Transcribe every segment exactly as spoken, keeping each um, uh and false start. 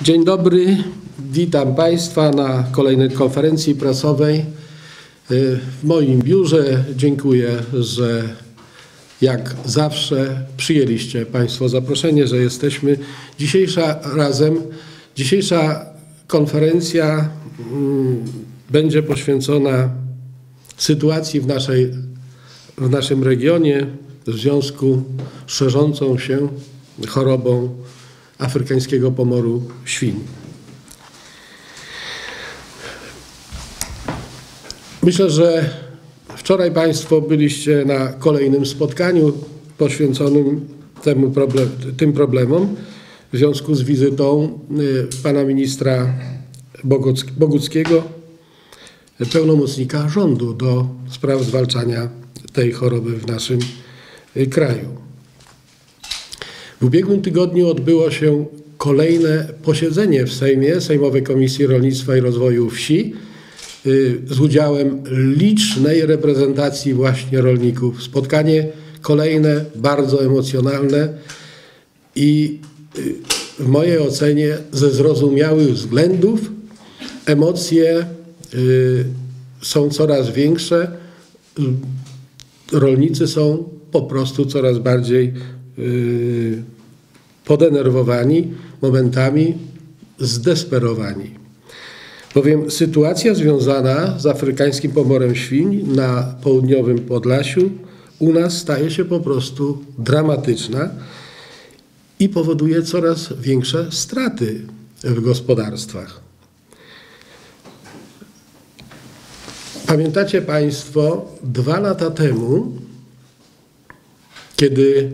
Dzień dobry, witam Państwa na kolejnej konferencji prasowej w moim biurze. Dziękuję, że jak zawsze przyjęliście Państwo zaproszenie, że jesteśmy. Dzisiejsza razem, dzisiejsza konferencja mm, będzie poświęcona sytuacji w, naszej, w naszym regionie w związku z szerzącą się chorobą afrykańskiego pomoru świń. Myślę, że wczoraj Państwo byliście na kolejnym spotkaniu poświęconym temu problem, tym problemom w związku z wizytą pana ministra Boguckiego, pełnomocnika rządu do spraw zwalczania tej choroby w naszym kraju. W ubiegłym tygodniu odbyło się kolejne posiedzenie w Sejmie, Sejmowej Komisji Rolnictwa i Rozwoju Wsi z udziałem licznej reprezentacji właśnie rolników. Spotkanie kolejne, bardzo emocjonalne i w mojej ocenie ze zrozumiałych względów emocje są coraz większe. Rolnicy są po prostu coraz bardziej podenerwowani, momentami zdesperowani. Bowiem sytuacja związana z afrykańskim pomorem świń na południowym Podlasiu u nas staje się po prostu dramatyczna i powoduje coraz większe straty w gospodarstwach. Pamiętacie Państwo, dwa lata temu, kiedy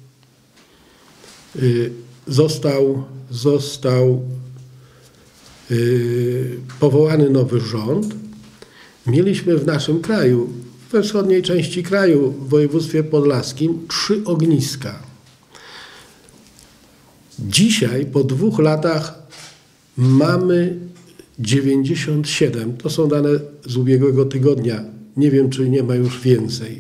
Został, został yy, powołany nowy rząd, mieliśmy w naszym kraju, we wschodniej części kraju, w województwie podlaskim, trzy ogniska. Dzisiaj, po dwóch latach, mamy dziewięćdziesiąt siedem. To są dane z ubiegłego tygodnia. Nie wiem, czy nie ma już więcej.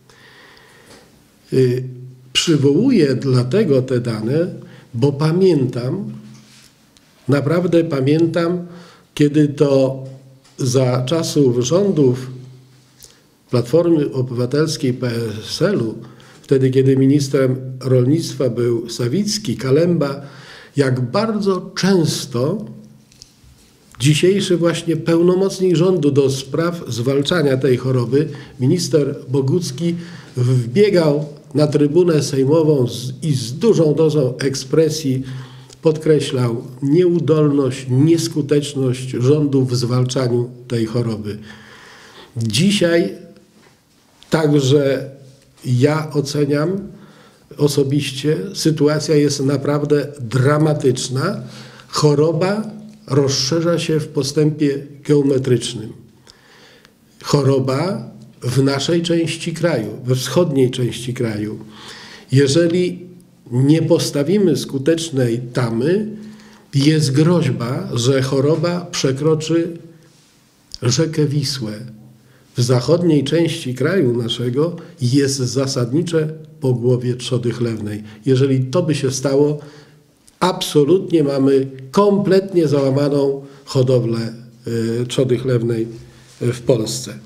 Yy, Przywołuję dlatego te dane, bo pamiętam, naprawdę pamiętam, kiedy to za czasów rządów Platformy Obywatelskiej P S L-u, wtedy kiedy ministrem rolnictwa był Sawicki, Kalemba, jak bardzo często dzisiejszy właśnie pełnomocnik rządu do spraw zwalczania tej choroby, minister Bogucki, wbiegał na trybunę sejmową i z dużą dozą ekspresji podkreślał nieudolność, nieskuteczność rządu w zwalczaniu tej choroby. Dzisiaj także ja oceniam osobiście, sytuacja jest naprawdę dramatyczna. Choroba rozszerza się w postępie geometrycznym. Choroba w naszej części kraju, we wschodniej części kraju, jeżeli nie postawimy skutecznej tamy, jest groźba, że choroba przekroczy rzekę Wisłę. W zachodniej części kraju naszego jest zasadnicze pogłowie trzody chlewnej. Jeżeli to by się stało, absolutnie mamy kompletnie załamaną hodowlę y, trzody chlewnej w Polsce.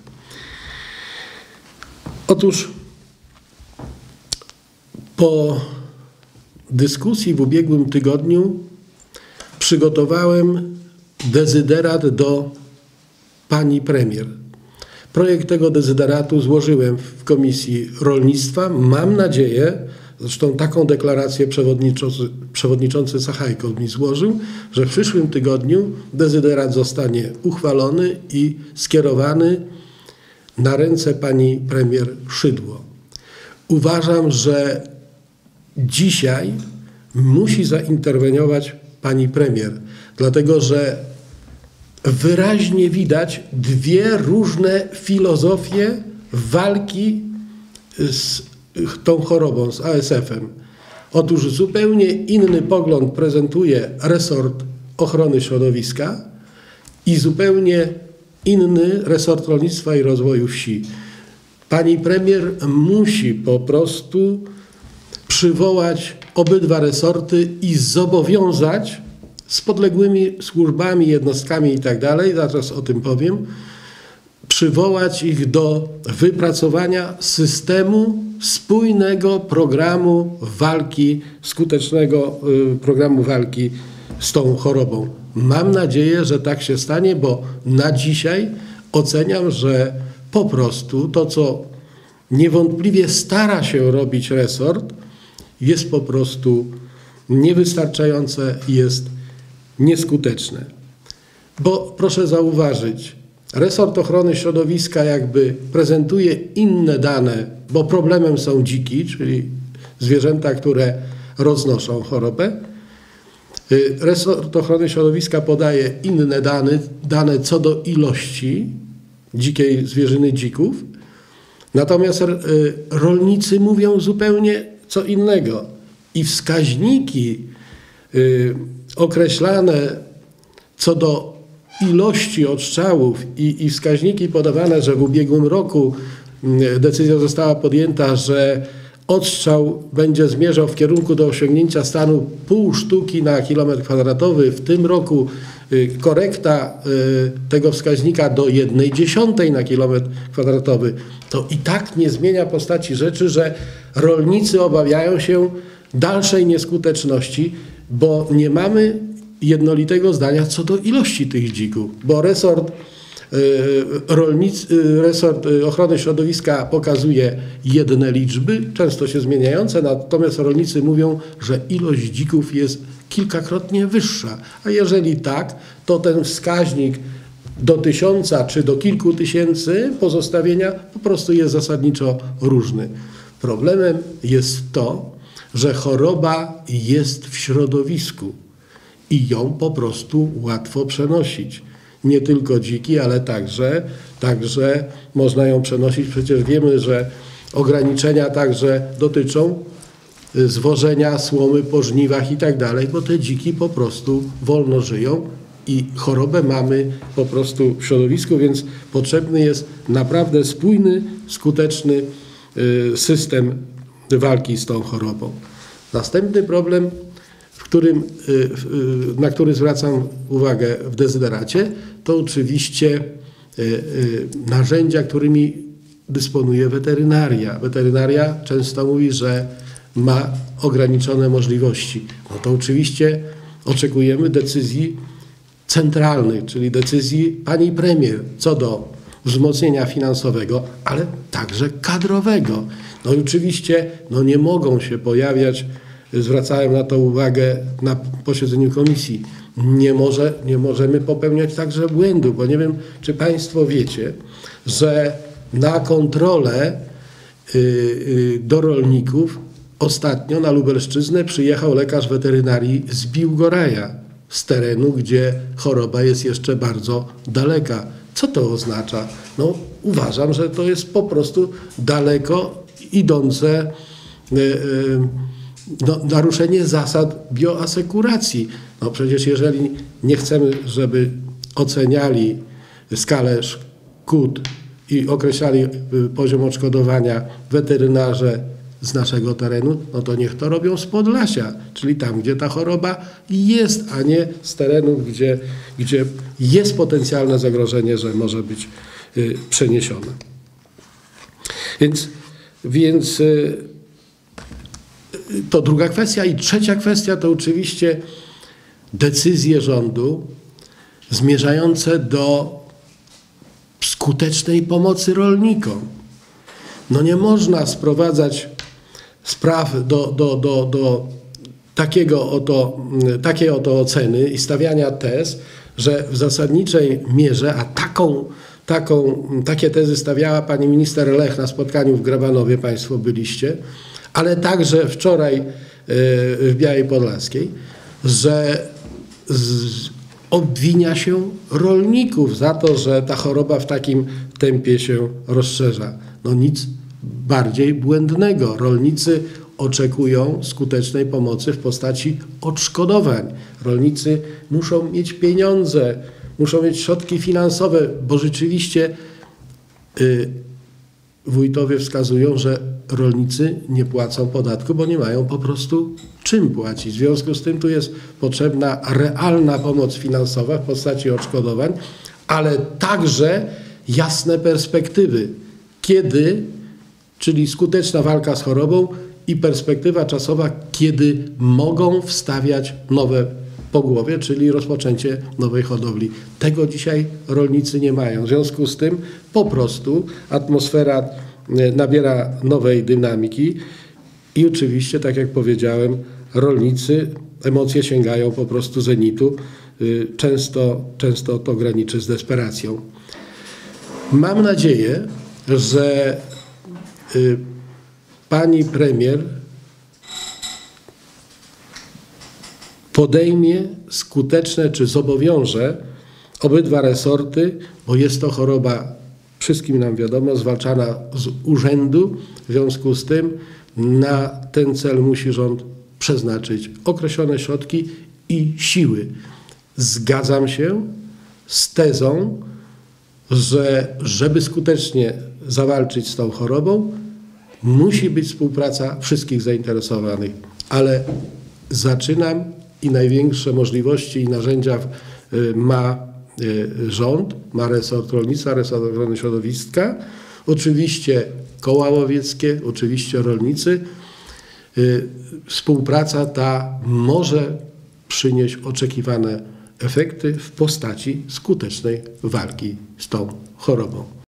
Otóż po dyskusji w ubiegłym tygodniu przygotowałem dezyderat do pani premier. Projekt tego dezyderatu złożyłem w Komisji Rolnictwa. Mam nadzieję, zresztą taką deklarację przewodniczący, przewodniczący Sachajko mi złożył, że w przyszłym tygodniu dezyderat zostanie uchwalony i skierowany na ręce pani premier Szydło. Uważam, że dzisiaj musi zainterweniować pani premier, dlatego że wyraźnie widać dwie różne filozofie walki z tą chorobą, z A S F-em. Otóż zupełnie inny pogląd prezentuje resort ochrony środowiska i zupełnie inny resort rolnictwa i rozwoju wsi. Pani premier musi po prostu przywołać obydwa resorty i zobowiązać z podległymi służbami, jednostkami i tak dalej, zaraz o tym powiem, przywołać ich do wypracowania systemu spójnego programu walki, skutecznego programu walki z tą chorobą. Mam nadzieję, że tak się stanie, bo na dzisiaj oceniam, że po prostu to, co niewątpliwie stara się robić resort, jest po prostu niewystarczające, jest nieskuteczne. Bo proszę zauważyć, resort ochrony środowiska jakby prezentuje inne dane, bo problemem są dziki, czyli zwierzęta, które roznoszą chorobę. Resort ochrony środowiska podaje inne dane, dane co do ilości dzikiej zwierzyny dzików, natomiast rolnicy mówią zupełnie co innego i wskaźniki określane co do ilości odstrzałów i, i wskaźniki podawane, że w ubiegłym roku decyzja została podjęta, że odstrzał będzie zmierzał w kierunku do osiągnięcia stanu pół sztuki na kilometr kwadratowy. W tym roku korekta tego wskaźnika do jednej dziesiątej na kilometr kwadratowy. To i tak nie zmienia postaci rzeczy, że rolnicy obawiają się dalszej nieskuteczności, bo nie mamy jednolitego zdania co do ilości tych dzików, bo resort, rolnic, resort ochrony środowiska pokazuje jedne liczby, często się zmieniające, natomiast rolnicy mówią, że ilość dzików jest kilkakrotnie wyższa, a jeżeli tak, to ten wskaźnik do tysiąca czy do kilku tysięcy pozostawienia po prostu jest zasadniczo różny. Problemem jest to, że choroba jest w środowisku i ją po prostu łatwo przenosić. Nie tylko dziki, ale także, także można ją przenosić. Przecież wiemy, że ograniczenia także dotyczą zwożenia słomy po żniwach i tak dalej, bo te dziki po prostu wolno żyją i chorobę mamy po prostu w środowisku, więc potrzebny jest naprawdę spójny, skuteczny system walki z tą chorobą. Następny problem, w którym, na który zwracam uwagę w dezyderacie, to oczywiście narzędzia, którymi dysponuje weterynaria. Weterynaria często mówi, że ma ograniczone możliwości. No to oczywiście oczekujemy decyzji centralnych, czyli decyzji pani premier co do wzmocnienia finansowego, ale także kadrowego. No i oczywiście no nie mogą się pojawiać, zwracałem na to uwagę na posiedzeniu komisji, nie, może, nie możemy popełniać także błędu, bo nie wiem, czy państwo wiecie, że na kontrolę yy, yy, do rolników ostatnio na Lubelszczyznę przyjechał lekarz weterynarii z Biłgoraja, z terenu, gdzie choroba jest jeszcze bardzo daleka. Co to oznacza? No, uważam, że to jest po prostu daleko idące yy, yy, no, naruszenie zasad bioasekuracji. No przecież jeżeli nie chcemy, żeby oceniali skalę szkód i określali poziom odszkodowania weterynarze z naszego terenu, no to niech to robią z Podlasia, czyli tam, gdzie ta choroba jest, a nie z terenów, gdzie, gdzie jest potencjalne zagrożenie, że może być y, przeniesiona. Więc, więc y, to druga kwestia. I trzecia kwestia to oczywiście decyzje rządu zmierzające do skutecznej pomocy rolnikom. No nie można sprowadzać spraw do, do, do, do takiego oto, takiej oto oceny i stawiania tez, że w zasadniczej mierze, a taką, taką, takie tezy stawiała pani minister Lech na spotkaniu w Grabanowie, państwo byliście, ale także wczoraj w Białej Podlaskiej, że z, obwinia się rolników za to, że ta choroba w takim tempie się rozszerza. No nic bardziej błędnego. Rolnicy oczekują skutecznej pomocy w postaci odszkodowań. Rolnicy muszą mieć pieniądze, muszą mieć środki finansowe, bo rzeczywiście y, wójtowie wskazują, że rolnicy nie płacą podatku, bo nie mają po prostu czym płacić. W związku z tym tu jest potrzebna realna pomoc finansowa w postaci odszkodowań, ale także jasne perspektywy, kiedy, czyli skuteczna walka z chorobą i perspektywa czasowa, kiedy mogą wstawiać nowe pogłowie, czyli rozpoczęcie nowej hodowli. Tego dzisiaj rolnicy nie mają. W związku z tym po prostu atmosfera nabiera nowej dynamiki i oczywiście, tak jak powiedziałem, rolnicy, emocje sięgają po prostu zenitu. Często, często to graniczy z desperacją. Mam nadzieję, że pani premier podejmie skuteczne, czy zobowiąże obydwa resorty, bo jest to choroba, wszystkim nam wiadomo, zwalczana z urzędu. W związku z tym na ten cel musi rząd przeznaczyć określone środki i siły. Zgadzam się z tezą, że żeby skutecznie zawalczyć z tą chorobą, musi być współpraca wszystkich zainteresowanych, ale zaczynam i największe możliwości i narzędzia ma rząd, ma resort rolnictwa, resort ochrony środowiska, oczywiście koła łowieckie, oczywiście rolnicy. Współpraca ta może przynieść oczekiwane efekty w postaci skutecznej walki z tą chorobą.